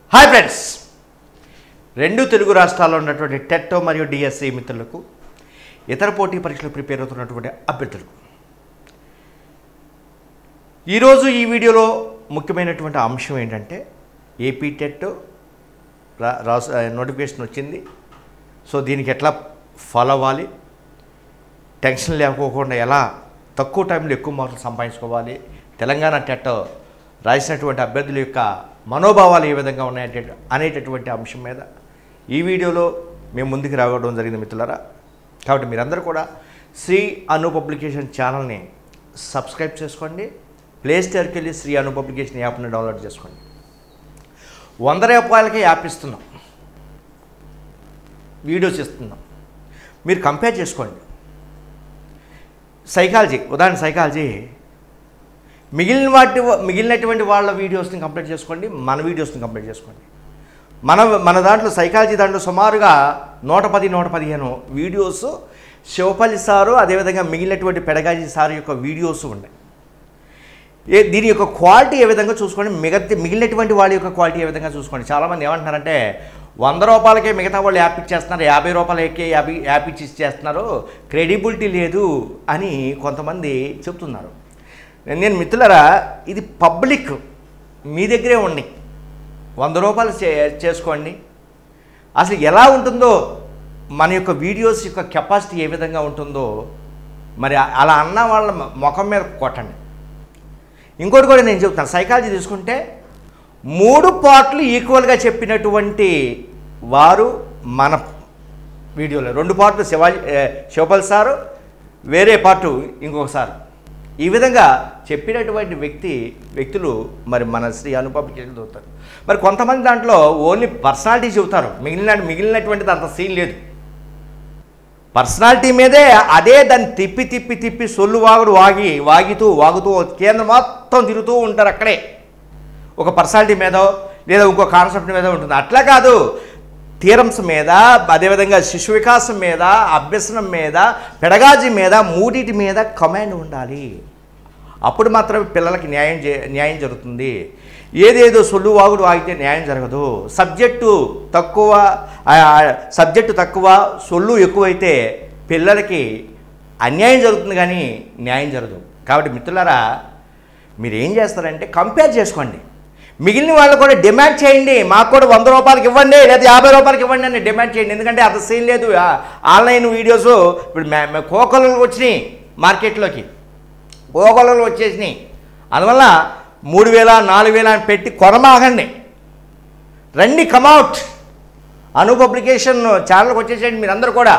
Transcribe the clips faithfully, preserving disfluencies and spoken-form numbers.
Hi friends, రెండు తెలుగు రాష్ట్రాల్లో ఉన్నటువంటి టెట్ మరియు డిఎస్సి మిత్రులకు, ఇతర పోటీ పరీక్షలు ప్రిపేర్ అవుతున్నటువంటి అభ్యర్థులకు ఈరోజు ఈ వీడియోలో ముఖ్యమైనటువంటి అంశం ఏంటంటే ఏపీ టెట్ రాసు నోటిఫికేషన్ వచ్చింది. సో దీనికి ఎట్లా ఫాలో అవ్వాలి, టెన్షన్ లేకపోకుండా ఎలా తక్కువ టైంలో ఎక్కువ మార్కులు సంపాదించుకోవాలి, తెలంగాణ టెట్ రాసినటువంటి అభ్యర్థుల యొక్క మనోభావాలు ఏ విధంగా ఉన్నాయంటే అనేటటువంటి అంశం మీద ఈ వీడియోలో మేము ముందుకు రావడం జరిగింది మిత్రులారా. కాబట్టి మీరందరూ కూడా శ్రీ అను పబ్లికేషన్ ఛానల్ని సబ్స్క్రైబ్ చేసుకోండి. ప్లే స్టోర్కి వెళ్ళి శ్రీ అను పబ్లికేషన్ యాప్ని డౌన్లోడ్ చేసుకోండి. వంద రూపాయలకే యాప్ ఇస్తున్నాం, వీడియోస్ ఇస్తున్నాం. మీరు కంపేర్ చేసుకోండి. సైకాలజీ, ఉదాహరణ సైకాలజీ మిగిలిన వాటి మిగిలినటువంటి వాళ్ళ వీడియోస్ని కంప్లీట్ చేసుకోండి, మన వీడియోస్ని కంప్లీట్ చేసుకోండి. మన మన దాంట్లో సైకాలజీ దాంట్లో సుమారుగా నూట పది నూట పదిహేను వీడియోస్ శివపల్లి సారు, అదేవిధంగా మిగిలినటువంటి పెడగాజీ సారు యొక్క వీడియోస్ ఉన్నాయి. ఏ దీని యొక్క క్వాలిటీ ఏ విధంగా చూసుకోండి, మిగతా మిగిలినటువంటి వాళ్ళ యొక్క క్వాలిటీ ఏ విధంగా చూసుకోండి. చాలామంది ఏమంటున్నారంటే వంద రూపాయలకే మిగతా వాళ్ళు యాప్ ఇచ్చేస్తున్నారు, యాభై రూపాయలకే యాభై యాప్ ఇచ్చి ఇచ్చేస్తున్నారు, క్రెడిబిలిటీ లేదు అని కొంతమంది చెప్తున్నారు. నేను మిత్రులారా, ఇది పబ్లిక్, మీ దగ్గరే ఉండి వంద రూపాయలు చే చేసుకోండి. అసలు ఎలా ఉంటుందో మన యొక్క వీడియోస్ యొక్క కెపాసిటీ ఏ విధంగా ఉంటుందో మరి అలా అన్న వాళ్ళ ముఖం మీద కొట్టండి. ఇంకోటి కూడా నేను చెప్తాను, సైకాలజీ తీసుకుంటే మూడు పార్ట్లు ఈక్వల్గా చెప్పినటువంటి వారు మన వీడియోలో, రెండు పార్ట్లు శివాజీ శివపల్లి సారు, వేరే పార్టు ఇంకొక సారు, ఈ విధంగా చెప్పినటువంటి వ్యక్తి వ్యక్తులు మరి మన శ్రీ అను పబ్లికేషన్ చదువుతారు. మరి కొంతమంది దాంట్లో ఓన్లీ పర్సనాలిటీ చెబుతారు, మిగిలిన మిగిలినటువంటిది అంత సీన్ లేదు. పర్సనాలిటీ మీదే అదే దాన్ని తిప్పి తిప్పి తిప్పి సొల్లు వాగుడు వాగి వాగితూ వాగుతూ కేంద్రం మొత్తం తిరుగుతూ ఉంటారు. అక్కడే ఒక పర్సనాలిటీ మీదో లేదా ఇంకో కాన్సెప్ట్ మీద ఉంటుంది. అట్లా కాదు, థియరమ్స్ మీద, అదేవిధంగా శిశు వికాసం మీద, అభ్యసనం మీద, పెడగాజీ మీద, మూడిటి మీద కమాండ్ ఉండాలి. అప్పుడు మాత్రమే పిల్లలకి న్యాయం న్యాయం జరుగుతుంది. ఏదేదో సొల్లు వాగుడు ఆగితే న్యాయం జరగదు. సబ్జెక్టు తక్కువ సబ్జెక్టు తక్కువ సొల్లు ఎక్కువైతే పిల్లలకి అన్యాయం జరుగుతుంది కానీ న్యాయం జరగదు. కాబట్టి మిత్రులారా, మీరు ఏం చేస్తారంటే కంపేర్ చేసుకోండి. మిగిలిన వాళ్ళు కూడా డిమాండ్ చేయండి, మాకు కూడా వంద రూపాయలకి ఇవ్వండి లేదా యాభై రూపాయలకి ఇవ్వండి అని డిమాండ్ చేయండి. ఎందుకంటే అంత సీన్ లేదు. ఆన్లైన్ వీడియోస్ ఇప్పుడు కోకొలలు వచ్చినాయి, మార్కెట్లోకి కోకొలలు వచ్చేసినాయి. అందువల్ల మూడు వేల నాలుగు వేల అని పెట్టి కొనమాగండి, రండి, కమౌట్. అను పబ్లికేషన్ ఛానల్కి వచ్చేసేయండి. మీరందరూ కూడా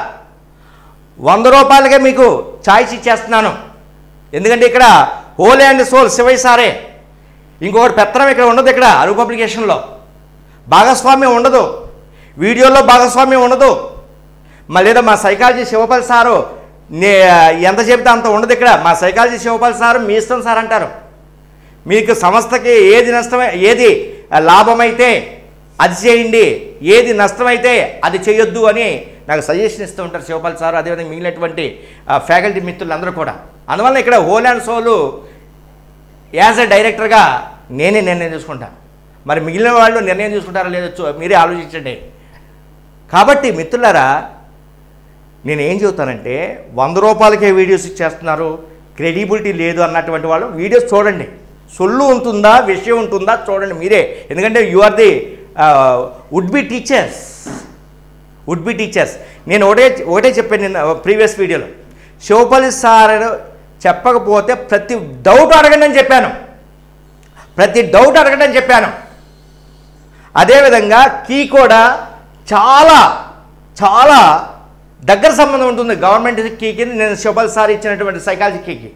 వంద రూపాయలకే మీకు ఛాయిస్ ఇచ్చేస్తున్నాను. ఎందుకంటే ఇక్కడ హోల్ అండ్ సోల్ శివయ్య సారే, ఇంకొకటి పెత్తనం ఇక్కడ ఉండదు. ఇక్కడ అను పబ్లికేషన్లో భాగస్వామ్యం ఉండదు, వీడియోలో భాగస్వామ్యం ఉండదు. మా లేదా మా సైకాలజీ శివపల్లి సారు నే ఎంత చెబితే అంత ఉండదు. ఇక్కడ మా సైకాలజీ శివపల్లి సారు మీ ఇష్టం సార్ అంటారు. మీకు సంస్థకి ఏది నష్టమై ఏది లాభమైతే అది చేయండి, ఏది నష్టమైతే అది చేయొద్దు అని నాకు సజెషన్ ఇస్తూ ఉంటారు శివపల్లి సారు, అదేవిధంగా మిగిలినటువంటి ఫ్యాకల్టీ మిత్రులందరూ కూడా. అందువల్ల ఇక్కడ whole and sole as a డైరెక్టర్గా నేనే నిర్ణయం తీసుకుంటాను. మరి మిగిలిన వాళ్ళు నిర్ణయం తీసుకుంటారో లేదో మీరే ఆలోచించండి. కాబట్టి మిత్రులారా, నేను ఏం చెబుతానంటే వంద రూపాయలకే వీడియోస్ ఇచ్చేస్తున్నారు, క్రెడిబిలిటీ లేదు అన్నటువంటి వాళ్ళు వీడియోస్ చూడండి. సొల్లు ఉంటుందా, విషయం ఉంటుందా చూడండి మీరే. ఎందుకంటే you are the would be teachers would be teachers నేను ఒకటే ఒకటే చెప్పాను నిన్న ప్రీవియస్ వీడియోలో, శివపల్లి సార్ చెప్పకపోతే ప్రతి డౌట్ అడగండి అని చెప్పాను, ప్రతి డౌట్ అడగండి అని చెప్పాను. అదేవిధంగా కీ కూడా చాలా చాలా దగ్గర సంబంధం ఉంటుంది గవర్నమెంట్ కీకి. నేను శివపల్లి సార్ ఇచ్చినటువంటి సైకాలజీ కీకి.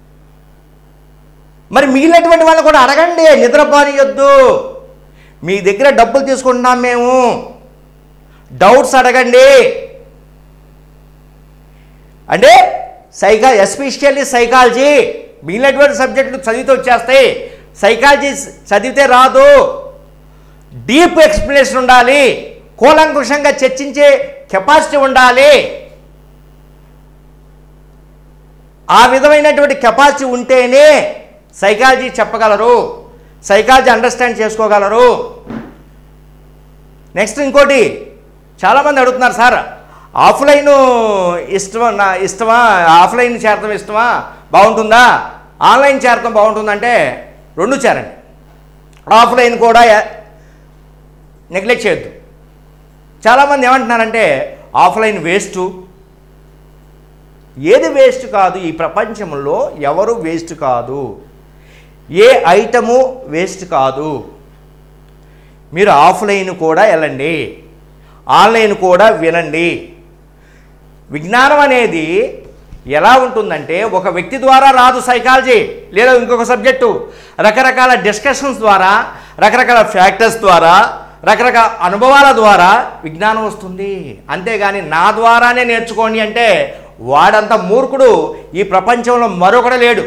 మరి మిగిలినటువంటి వాళ్ళు కూడా అడగండి, నిద్రపోనియొద్దు. మీ దగ్గర డబ్బులు తీసుకుంటున్నాం మేము, డౌట్స్ అడగండి. అంటే సైకా ఎస్పెషల్లీ సైకాలజీ, మిగిలినటువంటి సబ్జెక్టులు చదివితే వచ్చేస్తాయి, సైకాలజీ చదివితే రాదు. డీప్ ఎక్స్ప్లెనేషన్ ఉండాలి, కూలంకుషంగా చర్చించే కెపాసిటీ ఉండాలి. ఆ విధమైనటువంటి కెపాసిటీ ఉంటేనే సైకాలజీ చెప్పగలరు, సైకాలజీ అండర్స్టాండ్ చేసుకోగలరు. నెక్స్ట్ ఇంకోటి చాలామంది అడుగుతున్నారు, సార్ ఆఫ్లైన్ ఇష్టమా నా ఇష్టమా ఆఫ్లైన్ చేరడం ఇష్టమా బాగుంటుందా, ఆన్లైన్ చేరడం బాగుంటుందంటే రెండు చేరండి. ఆఫ్లైన్ కూడా నెగ్లెక్ట్ చేయొద్దు. చాలామంది ఏమంటున్నారంటే ఆఫ్లైన్ వేస్టు. ఏది వేస్ట్ కాదు, ఈ ప్రపంచంలో ఎవరు వేస్ట్ కాదు, ఏ ఐటము వేస్ట్ కాదు. మీరు ఆఫ్లైన్ కూడా వెళ్ళండి, ఆన్లైన్ కూడా వినండి. విజ్ఞానం అనేది ఎలా ఉంటుందంటే ఒక వ్యక్తి ద్వారా రాదు సైకాలజీ లేదా ఇంకొక సబ్జెక్టు, రకరకాల డిస్కషన్స్ ద్వారా, రకరకాల ఫ్యాక్టర్స్ ద్వారా, రకరకాల అనుభవాల ద్వారా విజ్ఞానం వస్తుంది. అంతేగాని నా ద్వారానే నేర్చుకోండి అంటే వాడంత మూర్ఖుడు ఈ ప్రపంచంలో మరొకడు లేడు.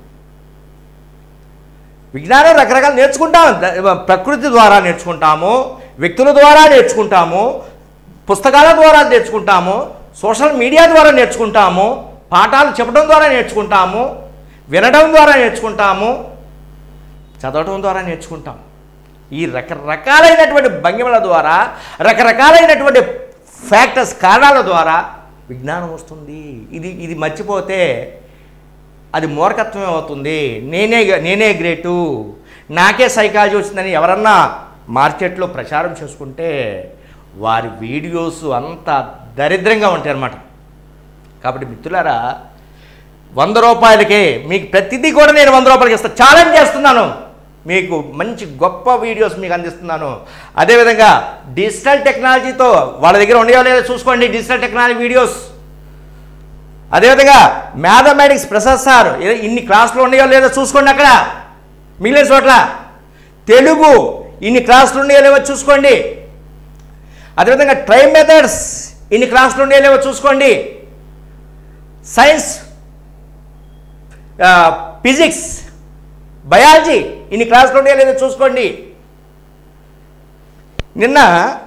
విజ్ఞానం రకరకాలు నేర్చుకుంటాం, ప్రకృతి ద్వారా నేర్చుకుంటాము, వ్యక్తుల ద్వారా నేర్చుకుంటాము, పుస్తకాల ద్వారా నేర్చుకుంటాము, సోషల్ మీడియా ద్వారా నేర్చుకుంటాము, పాఠాలు చెప్పడం ద్వారా నేర్చుకుంటాము, వినడం ద్వారా నేర్చుకుంటాము, చదవడం ద్వారా నేర్చుకుంటాం. ఈ రకరకాలైనటువంటి భంగిమల ద్వారా, రకరకాలైనటువంటి ఫ్యాక్టర్స్ కారణాల ద్వారా విజ్ఞానం వస్తుంది. ఇది ఇది మర్చిపోతే అది మూర్ఖత్వమే అవుతుంది. నేనే నేనే గ్రేటు, నాకే సైకాలజీ వచ్చిందని ఎవరన్నా మార్కెట్లో ప్రచారం చేసుకుంటే వారి వీడియోస్ అంత దరిద్రంగా ఉంటాయి అన్నమాట. కాబట్టి మిత్రులారా, వంద రూపాయలకే మీకు ప్రతిదీ కూడా నేను వంద రూపాయలకి ఇస్తాను, ఛాలెంజ్ చేస్తున్నాను. మీకు మంచి గొప్ప వీడియోస్ మీకు అందిస్తున్నాను. అదేవిధంగా డిజిటల్ టెక్నాలజీతో వాళ్ళ దగ్గర ఉండేవో లేదో చూసుకోండి, డిజిటల్ టెక్నాలజీ వీడియోస్. అదేవిధంగా మ్యాథమెటిక్స్ ప్రసాద్ సార్ ఇన్ని క్లాసులు ఉండేవో లేదో చూసుకోండి, అక్కడ మిగిలిన చోట్ల. తెలుగు ఇన్ని క్లాసులు ఉండేవో లేవో చూసుకోండి. అదేవిధంగా ట్రై మెథడ్స్ ఇన్ని క్లాసులు ఉండేవో లేవో చూసుకోండి. సైన్స్, ఫిజిక్స్, బయాలజీ ఇన్ని క్లాసులు ఉండేవో లేదో చూసుకోండి. నిన్న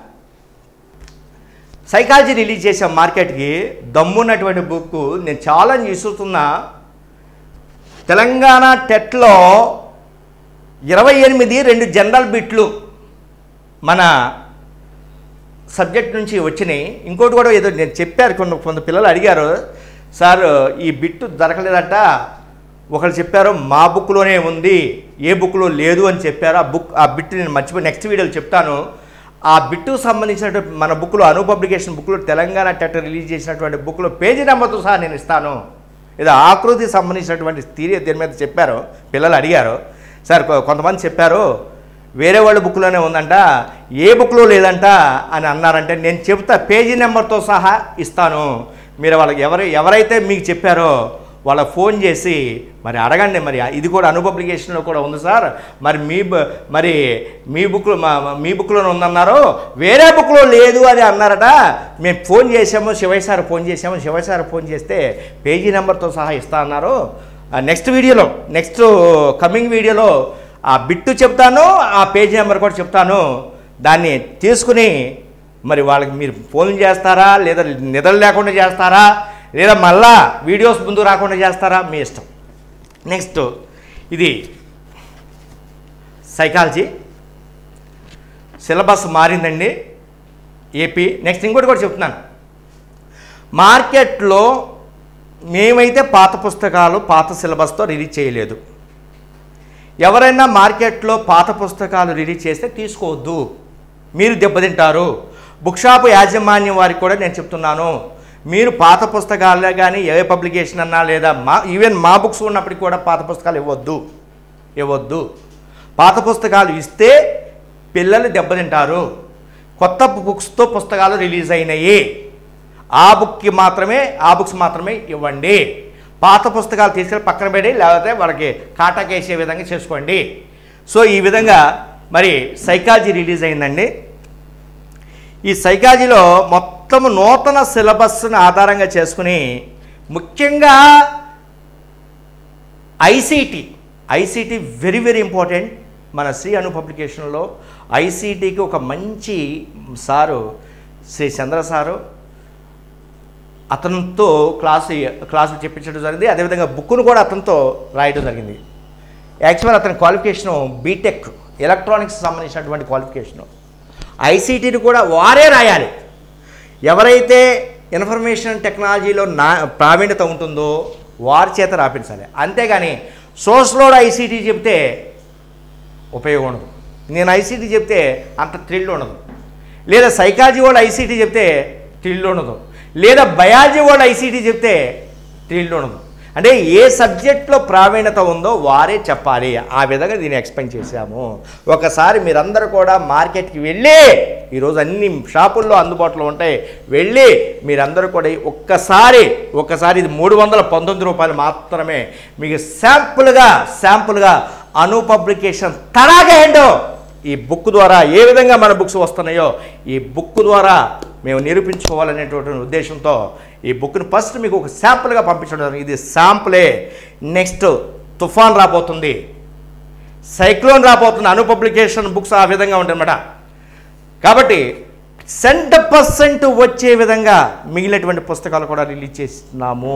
సైకాలజీ రిలీజ్ చేసాం మార్కెట్కి. దమ్మున్నటువంటి బుక్ నేను ఛాలెంజ్ ఇస్తున్నా. తెలంగాణ టెట్లో ఇరవై ఎనిమిది రెండు జనరల్ బిట్లు మన సబ్జెక్ట్ నుంచి వచ్చినాయి. ఇంకోటి కూడా ఏదో నేను చెప్పారు, కొన్ని కొంత పిల్లలు అడిగారు, సార్ ఈ బిట్టు దొరకలేదట, ఒకళ్ళు చెప్పారు మా బుక్లోనే ఉంది, ఏ బుక్లో లేదు అని చెప్పారు. ఆ బుక్ ఆ బిట్ నేను మర్చిపోయి నెక్స్ట్ వీడియోలో చెప్తాను. ఆ బిట్టుకు సంబంధించినటువంటి మన బుక్లో, అను పబ్లికేషన్ బుక్లో, తెలంగాణ టెట్ రిలీజ్ చేసినటువంటి బుక్లో పేజీ నెంబర్తో సహా నేను ఇస్తాను. ఏదో ఆకృతికి సంబంధించినటువంటి థియరీ దీని మీద చెప్పారు, పిల్లలు అడిగారు. సార్ కొంతమంది చెప్పారు వేరే వాళ్ళ బుక్లోనే ఉందంట, ఏ బుక్లో లేదంట అని అన్నారంటే నేను చెప్తా, పేజీ నెంబర్తో సహా ఇస్తాను. మీరు వాళ్ళకి ఎవరు ఎవరైతే మీకు చెప్పారో వాళ్ళకి ఫోన్ చేసి మరి అడగండి, మరి ఇది కూడా అను పబ్లికేషన్లో కూడా ఉంది సార్, మరి మీ మరి మీ బుక్లో మీ బుక్లోనే ఉందన్నారు, వేరే బుక్లో లేదు అని అన్నారట. మేము ఫోన్ చేసాము, శివయ్య సార్ ఫోన్ చేసాము, శివయ్య సార్ ఫోన్ చేస్తే పేజీ నెంబర్తో సహా ఇస్తా అన్నారు. నెక్స్ట్ వీడియోలో, నెక్స్ట్ కమింగ్ వీడియోలో ఆ బిట్టు చెప్తాను, ఆ పేజీ నెంబర్ కూడా చెప్తాను. దాన్ని తీసుకుని మరి వాళ్ళకి మీరు ఫోన్ చేస్తారా, లేదా నిద్ర లేకుండా చేస్తారా, లేదా మళ్ళా వీడియోస్ ముందు రాకుండా చేస్తారా, మీ ఇష్టం. నెక్స్ట్ ఇది సైకాలజీ సిలబస్ మారిందండి ఏపీ. నెక్స్ట్ ఇంకోటి కూడా చెప్తున్నాను, మార్కెట్లో మేమైతే పాత పుస్తకాలు పాత సిలబస్తో రిలీజ్ చేయలేదు. ఎవరైనా మార్కెట్లో పాత పుస్తకాలు రిలీజ్ చేస్తే తీసుకోవద్దు, మీరు దెబ్బతింటారు. బుక్ షాపు యాజమాన్యం వారికి కూడా నేను చెప్తున్నాను, మీరు పాత పుస్తకాలే కానీ ఏ పబ్లికేషన్ అన్నా లేదా మా ఈవెన్ మా బుక్స్ ఉన్నప్పటికీ కూడా పాత పుస్తకాలు ఇవ్వద్దు ఇవ్వద్దు పాత పుస్తకాలు ఇస్తే పిల్లలు దెబ్బతింటారు. కొత్త బుక్స్తో పుస్తకాలు రిలీజ్ అయినాయి, ఆ బుక్కి మాత్రమే ఆ బుక్స్ మాత్రమే ఇవ్వండి. పాత పుస్తకాలు తీసుకెళ్ళి పక్కన పెట్టి లేకపోతే వాళ్ళకి కాటాకేసే విధంగా చేసుకోండి. సో ఈ విధంగా మరి సైకాలజీ రిలీజ్ అయిందండి. ఈ సైకాలజీలో మొత్తం నూతన సిలబస్ని ఆధారంగా చేసుకుని ముఖ్యంగా ICT ICT very very important. మన శ్రీ అను పబ్లికేషన్లో ఐసీటీకి ఒక మంచి సారు శ్రీ చంద్ర సారు, అతనితో క్లాసు క్లాసులు చెప్పించడం జరిగింది. అదేవిధంగా బుక్ను కూడా అతనితో రాయడం జరిగింది. యాక్చువల్ అతని క్వాలిఫికేషను బీటెక్ ఎలక్ట్రానిక్స్ సంబంధించినటువంటి క్వాలిఫికేషను. ఐసీటీని కూడా వారే రాయాలి. ఎవరైతే ఇన్ఫర్మేషన్ టెక్నాలజీలో నా ప్రావీణ్యత ఉంటుందో వారి చేత రాపించాలి. అంతేగాని సోషల్లోడ్ ఐసీటీ చెప్తే ఉపయోగం ఉండదు. నేను ఐసీటీ చెప్తే అంత థ్రిల్ ఉండదు. లేదా సైకాలజీ వాళ్ళు ఐసీటీ చెప్తే థ్రిల్ ఉండదు. లేదా బయాలజీ వాళ్ళు ఐసీటీ చెప్తే థ్రిల్ ఉండదు. అంటే ఏ సబ్జెక్ట్లో ప్రావీణ్యత ఉందో వారే చెప్పాలి. ఆ విధంగా దీన్ని ఎక్స్ప్లెయిన్ చేశాము. ఒకసారి మీరందరూ కూడా మార్కెట్కి వెళ్ళి, ఈరోజు అన్ని షాపుల్లో అందుబాటులో ఉంటాయి, వెళ్ళి మీరందరూ కూడా ఒక్కసారి ఒక్కసారి ఇది మూడు వందల పంతొమ్మిది రూపాయలు మాత్రమే మీకు శాంపుల్గా శాంపుల్గా అను పబ్లికేషన్ తడాగా ఏంటో ఈ బుక్ ద్వారా ఏ విధంగా మన బుక్స్ వస్తున్నాయో ఈ బుక్ ద్వారా మేము నిరూపించుకోవాలనేటువంటి ఉద్దేశంతో ఈ బుక్ని ఫస్ట్ మీకు ఒక శాంపుల్గా పంపించడం. ఇది శాంపులే. నెక్స్ట్ తుఫాన్ రాబోతుంది, సైక్లోన్ రాబోతుంది. అను పబ్లికేషన్ బుక్స్ ఆ విధంగా ఉంటాయన్నమాట. కాబట్టి సెంట్ పర్సెంట్ వచ్చే విధంగా మిగిలినటువంటి పుస్తకాలు కూడా రిలీజ్ చేస్తున్నాము.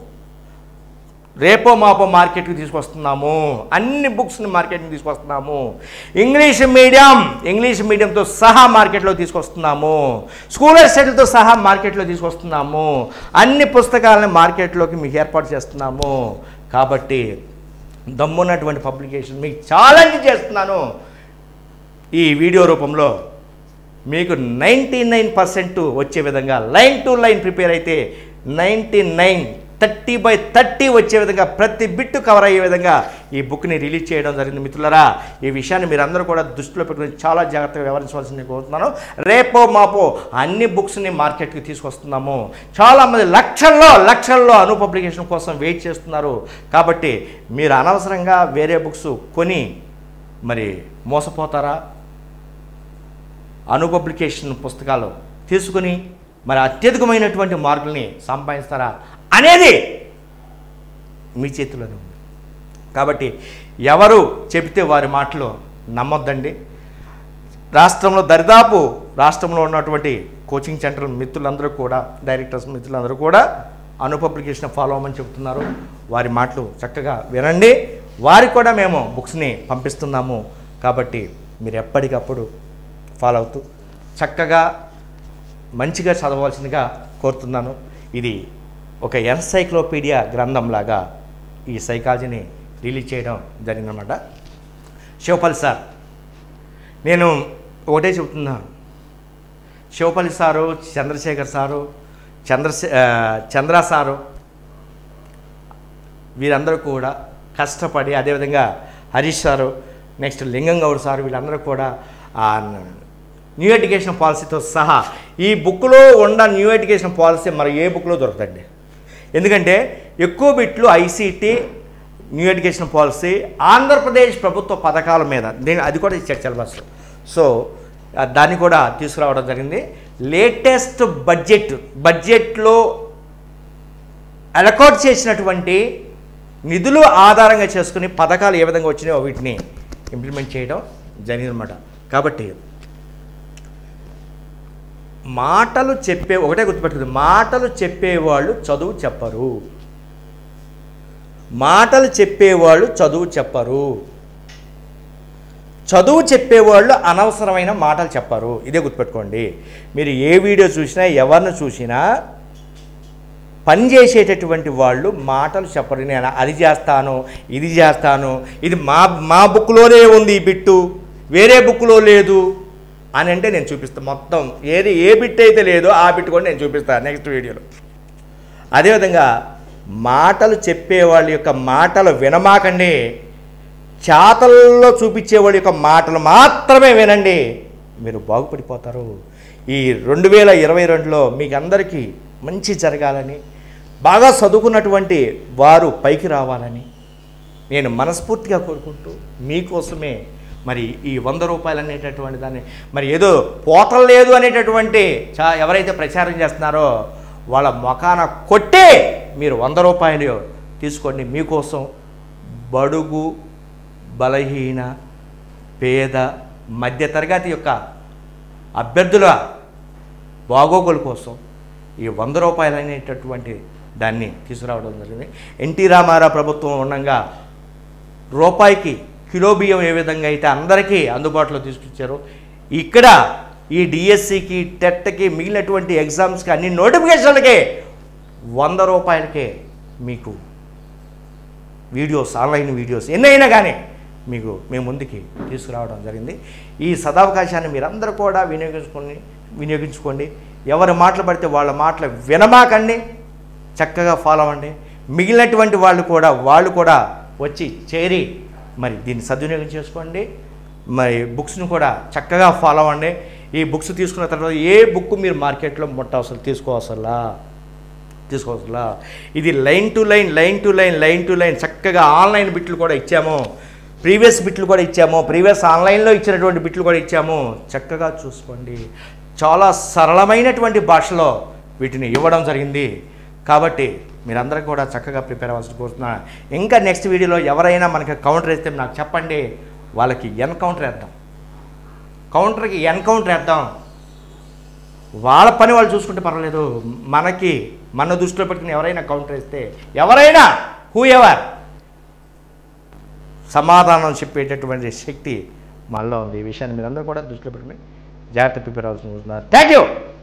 రేపో మాపో మార్కెట్కి తీసుకొస్తున్నాము. అన్ని బుక్స్ని మార్కెట్కి తీసుకొస్తున్నాము. ఇంగ్లీష్ మీడియం ఇంగ్లీష్ మీడియంతో సహా మార్కెట్లో తీసుకొస్తున్నాము. స్కూల్ అసిస్టెంట్లతో సహా మార్కెట్లో తీసుకొస్తున్నాము. అన్ని పుస్తకాలని మార్కెట్లోకి మీకు ఏర్పాటు చేస్తున్నాము. కాబట్టి దమ్మున్నటువంటి పబ్లికేషన్ మీకు ఛాలెంజ్ చేస్తున్నాను. ఈ వీడియో రూపంలో మీకు నైంటీ నైన్ పర్సెంట్ వచ్చే విధంగా లైన్ టు లైన్ ప్రిపేర్ అయితే ninety nine thirty by thirty వచ్చే విధంగా ప్రతి బిట్టు కవర్ అయ్యే విధంగా ఈ బుక్ని రిలీజ్ చేయడం జరిగింది. మిత్రులారా, ఈ విషయాన్ని మీరందరూ కూడా దృష్టిలో పెట్టుకుని చాలా జాగ్రత్తగా వ్యవహరించవలసింది కోరుతున్నాను. రేపో మాపో అన్ని బుక్స్ని మార్కెట్కి తీసుకొస్తున్నాము. చాలామంది లక్షల్లో లక్షల్లో అను పబ్లికేషన్ కోసం వెయిట్ చేస్తున్నారు. కాబట్టి మీరు అనవసరంగా వేరే బుక్స్ కొని మరి మోసపోతారా? అను పబ్లికేషన్ పుస్తకాలు తీసుకుని మరి అత్యధికమైనటువంటి మార్కుల్ని సంపాదిస్తారా అనేది మీ చేతిలోనే ఉంది. కాబట్టి ఎవరు చెబితే వారి మాటలు నమ్మొద్దండి. రాష్ట్రంలో దరిదాపు రాష్ట్రంలో ఉన్నటువంటి కోచింగ్ సెంటర్ మిత్రులందరూ కూడా, డైరెక్టర్స్ మిత్రులందరూ కూడా అను పబ్లికేషన్ ఫాలో అవ్వమని చెబుతున్నారు. వారి మాటలు చక్కగా వినండి. వారికి కూడా మేము బుక్స్ని పంపిస్తున్నాము. కాబట్టి మీరు ఎప్పటికప్పుడు ఫాలో అవుతూ చక్కగా మంచిగా చదవవలసిందిగా కోరుతున్నాను. ఇది ఒక ఎన్సైక్లోపీడియా గ్రంథంలాగా ఈ సైకాలజీని రిలీజ్ చేయడం జరిగిందన్నమాట. శివపల్లి సార్, నేను ఒకటే చెబుతున్నాను. శివపల్లి సారు, చంద్రశేఖర్ సారు, చంద్రశే చంద్ర సారు వీరందరూ కూడా కష్టపడి, అదేవిధంగా హరీష్ సారు, నెక్స్ట్ లింగం గౌడ్ సారు, వీళ్ళందరూ కూడా న్యూ ఎడ్యుకేషన్ పాలసీతో సహా ఈ బుక్లో ఉన్న న్యూ ఎడ్యుకేషన్ పాలసీ మరి ఏ బుక్లో దొరుకుతుంది. ఎందుకంటే ఎక్కువ బిట్లు ICT, new education policy, Andhra Pradesh ప్రభుత్వ పథకాల మీద నేను అది కూడా ఇచ్చాడు సిలబస్. సో దాన్ని కూడా తీసుకురావడం జరిగింది. లేటెస్ట్ బడ్జెట్ బడ్జెట్లో అలకాట్ చేసినటువంటి నిధులు ఆధారంగా చేసుకుని పథకాలు ఏ విధంగా వచ్చినాయో వీటిని ఇంప్లిమెంట్ చేయడం జరిగిందన్నమాట. కాబట్టి మాటలు చెప్పే ఒకటే గుర్తుపెట్టుకుంది, మాటలు చెప్పేవాళ్ళు చదువు చెప్పరు. మాటలు చెప్పేవాళ్ళు చదువు చెప్పరు. చదువు చెప్పేవాళ్ళు అనవసరమైన మాటలు చెప్పరు. ఇదే గుర్తుపెట్టుకోండి. మీరు ఏ వీడియో చూసినా, ఎవరిని చూసినా పని చేసేటటువంటి వాళ్ళు మాటలు చెప్పరు. నేను అది చేస్తాను, ఇది చేస్తాను, ఇది మా మా బుక్లోనే ఉంది, ఈ బిట్టు వేరే బుక్లో లేదు అని అంటే నేను చూపిస్తాను. మొత్తం ఏది ఏ బిట్ అయితే లేదో ఆ బిట్ కూడా నేను చూపిస్తాను నెక్స్ట్ వీడియోలో. అదేవిధంగా మాటలు చెప్పేవాళ్ళ యొక్క మాటలు వినమాకండి. చేతల్లో చూపించేవాళ్ళ యొక్క మాటలు మాత్రమే వినండి. మీరు బాగుపడిపోతారు. ఈ రెండు వేల ఇరవై రెండులో మీకు అందరికీ మంచి జరగాలని, బాగా చదువుకున్నటువంటి వారు పైకి రావాలని నేను మనస్ఫూర్తిగా కోరుకుంటూ మీకోసమే మరి ఈ వంద రూపాయలు అనేటటువంటి దాన్ని మరి ఏదో పోటలు లేదు అనేటటువంటి చా ఎవరైతే ప్రచారం చేస్తున్నారో వాళ్ళ మొఖాన కొట్టే మీరు వంద రూపాయలు తీసుకోండి. మీకోసం బడుగు, బలహీన, పేద, మధ్యతరగతి యొక్క అభ్యర్థుల బాగోగుల కోసం ఈ వంద రూపాయలు అనేటటువంటి దాన్ని తీసుకురావడం జరిగింది. ఎన్టీ రామారావు ప్రభుత్వం ఉండగా రూపాయికి కిలో బియ్యం ఏ విధంగా అయితే అందరికీ అందుబాటులో తీసుకొచ్చారో, ఇక్కడ ఈ డిఎస్సికి టెట్కి మిగిలినటువంటి ఎగ్జామ్స్కి అన్ని నోటిఫికేషన్లకే వంద రూపాయలకే మీకు వీడియోస్, ఆన్లైన్ వీడియోస్ ఎన్నైనా కానీ మీకు మేము ముందుకి తీసుకురావడం జరిగింది. ఈ సదవకాశాన్ని మీరందరూ కూడా వినియోగించుకొని వినియోగించుకోండి. ఎవరి మాటలు పడితే వాళ్ళ మాటలు వినమాకండి, చక్కగా ఫాలో అవ్వండి. మిగిలినటువంటి వాళ్ళు కూడా వాళ్ళు కూడా వచ్చి చేరి మరి దీన్ని సద్వినియోగం చేసుకోండి. మరి బుక్స్ని కూడా చక్కగా ఫాలో అవ్వండి. ఈ బుక్స్ తీసుకున్న తర్వాత ఏ బుక్ మీరు మార్కెట్లో ముట్టవసరం తీసుకోవసలా తీసుకోవసలా ఇది line to line line to line line to line చక్కగా ఆన్లైన్ బిట్లు కూడా ఇచ్చాము, ప్రీవియస్ బిట్లు కూడా ఇచ్చాము, ప్రీవియస్ ఆన్లైన్లో ఇచ్చినటువంటి బిట్లు కూడా ఇచ్చాము. చక్కగా చూసుకోండి. చాలా సరళమైనటువంటి భాషలో వీటిని ఇవ్వడం జరిగింది. కాబట్టి మీరందరూ కూడా చక్కగా ప్రిపేర్ అవ్వాల్సి కోరుతున్నాను. ఇంకా నెక్స్ట్ వీడియోలో ఎవరైనా మనకి కౌంటర్ వేస్తే నాకు చెప్పండి, వాళ్ళకి ఎన్కౌంటర్ వేద్దాం, కౌంటర్కి ఎన్కౌంటర్ వేద్దాం. వాళ్ళ పని వాళ్ళు చూసుకుంటే పర్వాలేదు. మనకి మన దృష్టిలో పెట్టుకుని ఎవరైనా కౌంటర్ వేస్తే ఎవరైనా హూ ఎవర్ సమాధానం చెప్పేటటువంటి శక్తి మనలో ఉంది. ఈ విషయాన్ని మీరందరూ కూడా దృష్టిలో పెట్టుకుని జాగ్రత్త ప్రిపేర్ అవ్వాల్సి కోరుతున్నారు. Thank you.